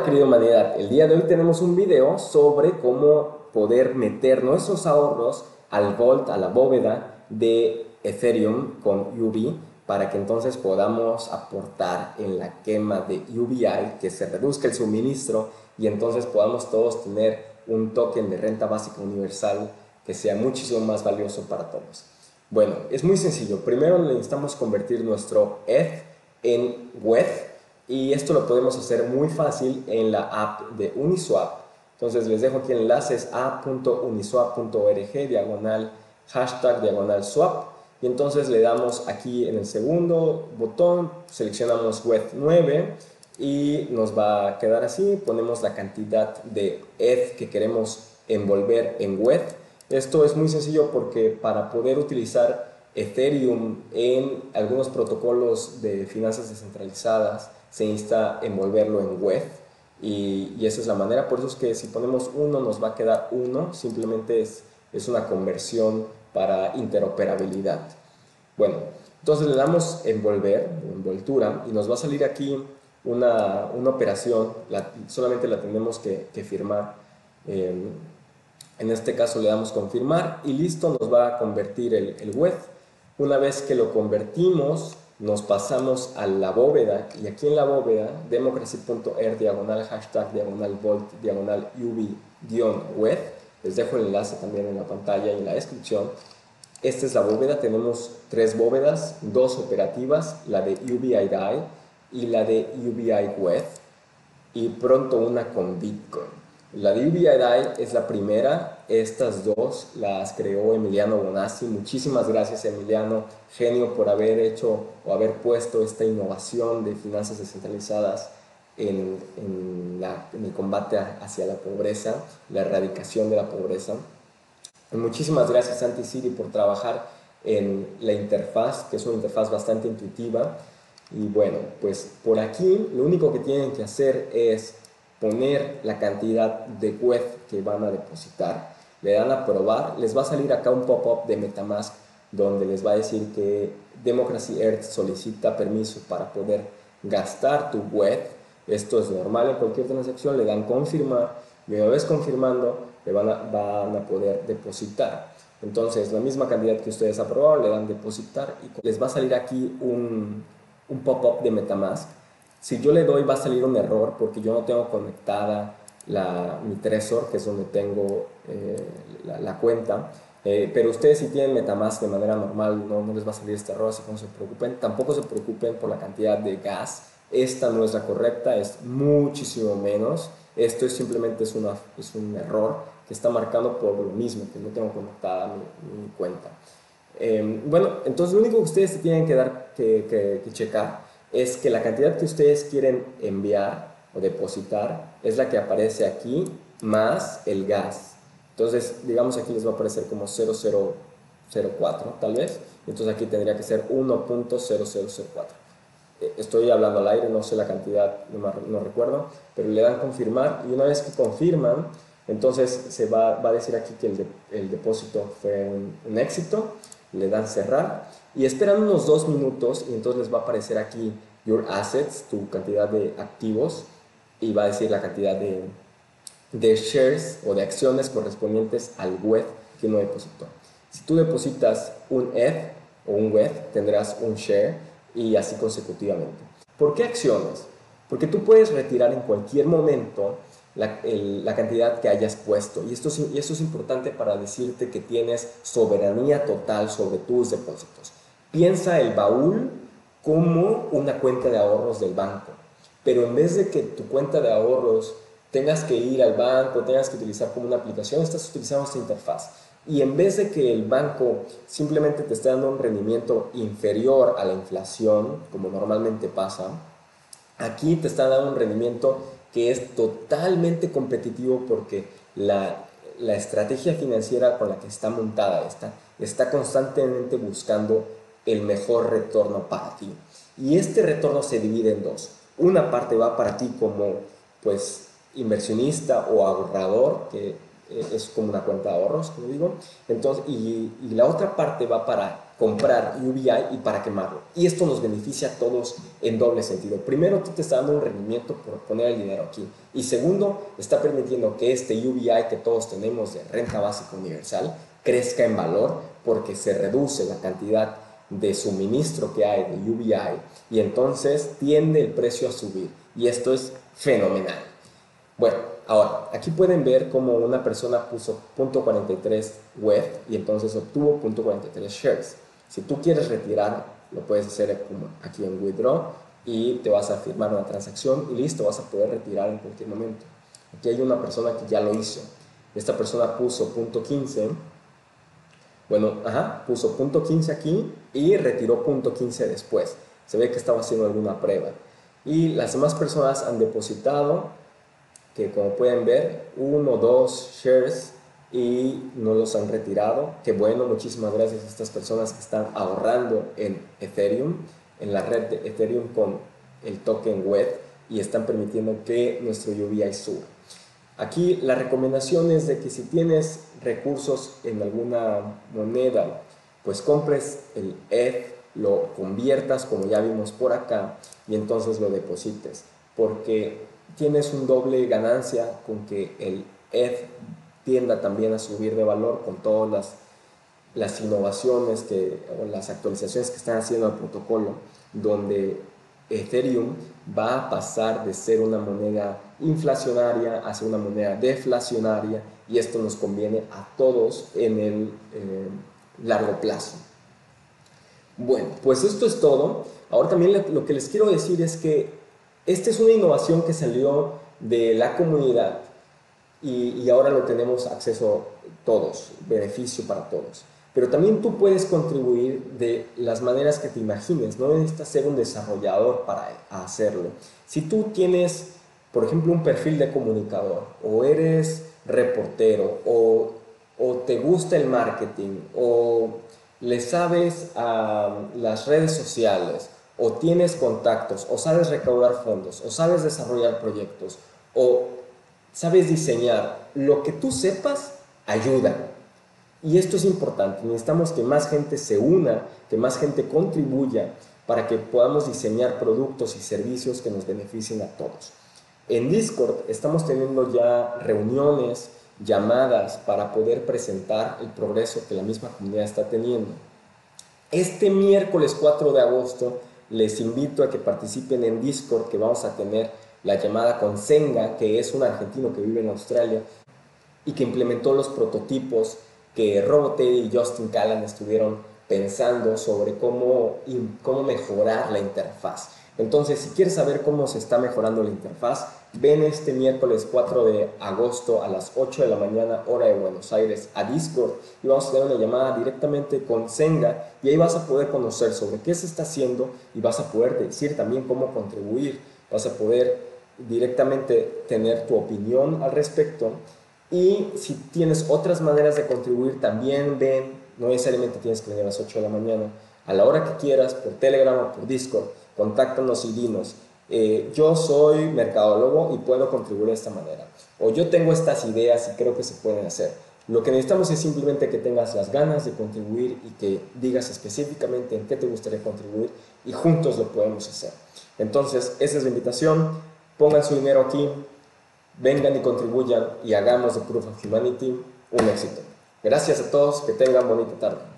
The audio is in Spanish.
querida humanidad, el día de hoy tenemos un video sobre cómo poder meter nuestros ahorros al vault, a la bóveda de Ethereum con UB, para que entonces podamos aportar en la quema de UBI, que se reduzca el suministro y entonces podamos todos tener un token de renta básica universal que sea muchísimo más valioso para todos. Bueno, es muy sencillo. Primero necesitamos convertir nuestro ETH en WETH, y esto lo podemos hacer muy fácil en la app de Uniswap. Entonces les dejo aquí el enlace, es a.uniswap.org, diagonal, hashtag, diagonal swap. Y entonces le damos aquí en el segundo botón, seleccionamos WETH 9 y nos va a quedar así. Ponemos la cantidad de ETH que queremos envolver en WETH. Esto es muy sencillo porque para poder utilizar Ethereum en algunos protocolos de finanzas descentralizadas se necesita envolverlo en WETH, y esa es la manera. Por eso es que si ponemos 1 nos va a quedar 1, simplemente es una conversión para interoperabilidad. Bueno, entonces le damos envolver, envoltura, y nos va a salir aquí una operación, solamente la tenemos que firmar. En este caso le damos confirmar y listo, nos va a convertir el WETH. Una vez que lo convertimos, nos pasamos a la bóveda, y aquí en la bóveda, democracy.er, diagonal, hashtag, diagonal, volt, diagonal, uv-weth, les dejo el enlace también en la pantalla y en la descripción. Esta es la bóveda, tenemos 3 bóvedas, 2 operativas, la de UBI DAI y la de UBI WETH, y pronto una con Bitcoin. La de UBI DAI es la primera, estas dos las creó Emiliano Bonazzi. Muchísimas gracias, Emiliano, genio, por haber hecho o haber puesto esta innovación de finanzas descentralizadas en el combate hacia la pobreza, la erradicación de la pobreza. Y muchísimas gracias, Anti-City, por trabajar en la interfaz, que es una interfaz bastante intuitiva. Y bueno, pues por aquí lo único que tienen que hacer es poner la cantidad de WETH que van a depositar, le dan a probar, les va a salir acá un pop-up de MetaMask donde les va a decir que Democracy Earth solicita permiso para poder gastar tu WETH. Esto es normal en cualquier transacción, le dan confirmar y una vez confirmando van a poder depositar. Entonces la misma cantidad que ustedes aprobaron le dan depositar y les va a salir aquí un pop-up de MetaMask. Si yo le doy va a salir un error porque yo no tengo conectada mi Trezor, que es donde tengo la cuenta. Pero ustedes si tienen MetaMask de manera normal no les va a salir este error, así que no se preocupen. Tampoco se preocupen por la cantidad de gas. Esta no es la correcta, es muchísimo menos. Esto simplemente es un error que está marcado por lo mismo, que no tengo conectada mi cuenta. Bueno, entonces lo único que ustedes tienen que checar es que la cantidad que ustedes quieren enviar o depositar es la que aparece aquí más el gas. Entonces, digamos aquí les va a aparecer como 0004 tal vez. Entonces aquí tendría que ser 1.0004. Estoy hablando al aire, no sé la cantidad, no recuerdo, pero le dan confirmar y una vez que confirman, entonces se va a decir aquí que el depósito fue un éxito, le dan cerrar y esperan unos 2 minutos y entonces les va a aparecer aquí your assets, tu cantidad de activos, y va a decir la cantidad de shares o de acciones correspondientes al WETH que uno depositó. Si tú depositas un ETH o un WETH, tendrás un share y así consecutivamente. ¿Por qué acciones? Porque tú puedes retirar en cualquier momento la cantidad que hayas puesto, y esto es importante para decirte que tienes soberanía total sobre tus depósitos. Piensa el baúl como una cuenta de ahorros del banco, pero en vez de que tu cuenta de ahorros tengas que ir al banco, tengas que utilizar como una aplicación, estás utilizando esta interfaz. Y en vez de que el banco simplemente te esté dando un rendimiento inferior a la inflación, como normalmente pasa, aquí te está dando un rendimiento que es totalmente competitivo porque la estrategia financiera con la que está montada está constantemente buscando el mejor retorno para ti. Y este retorno se divide en dos. Una parte va para ti como pues inversionista o ahorrador, que es como una cuenta de ahorros, como digo. Entonces, y la otra parte va para comprar UBI y para quemarlo. Y esto nos beneficia a todos en doble sentido. Primero, tú te está dando un rendimiento por poner el dinero aquí. Y segundo, está permitiendo que este UBI que todos tenemos de renta básica universal crezca en valor porque se reduce la cantidad de suministro que hay de UBI y entonces tiende el precio a subir. Y esto es fenomenal. Bueno, ahora, aquí pueden ver cómo una persona puso .43 WETH y entonces obtuvo .43 shares. Si tú quieres retirar, lo puedes hacer como aquí en Withdraw y te vas a firmar una transacción y listo, vas a poder retirar en cualquier momento. Aquí hay una persona que ya lo hizo. Esta persona puso .15, bueno, puso .15 aquí y retiró .15 después. Se ve que estaba haciendo alguna prueba. Y las demás personas han depositado, que como pueden ver, 1 o 2 shares y no los han retirado. Qué bueno, muchísimas gracias a estas personas que están ahorrando en Ethereum, en la red de Ethereum con el token WETH y están permitiendo que nuestro UBI suba. Aquí la recomendación es de que si tienes recursos en alguna moneda, pues compres el ETH, lo conviertas como ya vimos por acá y entonces lo deposites, porque tienes un doble ganancia con que el ETH tienda también a subir de valor con todas las innovaciones o las actualizaciones que están haciendo al protocolo, donde Ethereum va a pasar de ser una moneda inflacionaria a ser una moneda deflacionaria y esto nos conviene a todos en el largo plazo. Bueno, pues esto es todo. Ahora también lo que les quiero decir es que esta es una innovación que salió de la comunidad y ahora lo tenemos acceso todos, beneficio para todos. Pero también tú puedes contribuir de las maneras que te imagines, no necesitas ser un desarrollador para hacerlo. Si tú tienes, por ejemplo, un perfil de comunicador, o eres reportero, o te gusta el marketing, o le sabes a las redes sociales, o tienes contactos, o sabes recaudar fondos, o sabes desarrollar proyectos, o sabes diseñar, lo que tú sepas ayuda. Y esto es importante, necesitamos que más gente se una, que más gente contribuya para que podamos diseñar productos y servicios que nos beneficien a todos. En Discord estamos teniendo ya reuniones, llamadas para poder presentar el progreso que la misma comunidad está teniendo. Este miércoles 4 de agosto les invito a que participen en Discord, que vamos a tener la llamada con Senga, que es un argentino que vive en Australia y que implementó los prototipos que Roboteddy y Justin Callan estuvieron pensando sobre cómo mejorar la interfaz. Entonces, si quieres saber cómo se está mejorando la interfaz, ven este miércoles 4 de agosto a las 8 de la mañana, hora de Buenos Aires, a Discord y vamos a tener una llamada directamente con Senga y ahí vas a poder conocer sobre qué se está haciendo y vas a poder decir también cómo contribuir, vas a poder directamente tener tu opinión al respecto. Y si tienes otras maneras de contribuir, también ven, no necesariamente tienes que venir a las 8 de la mañana, a la hora que quieras, por Telegram o por Discord, contáctanos y dinos, yo soy mercadólogo y puedo contribuir de esta manera, o yo tengo estas ideas y creo que se pueden hacer. Lo que necesitamos es simplemente que tengas las ganas de contribuir y que digas específicamente en qué te gustaría contribuir y juntos lo podemos hacer. Entonces, esa es la invitación, pongan su dinero aquí, vengan y contribuyan y hagamos de Proof of Humanity un éxito. Gracias a todos, que tengan bonita tarde.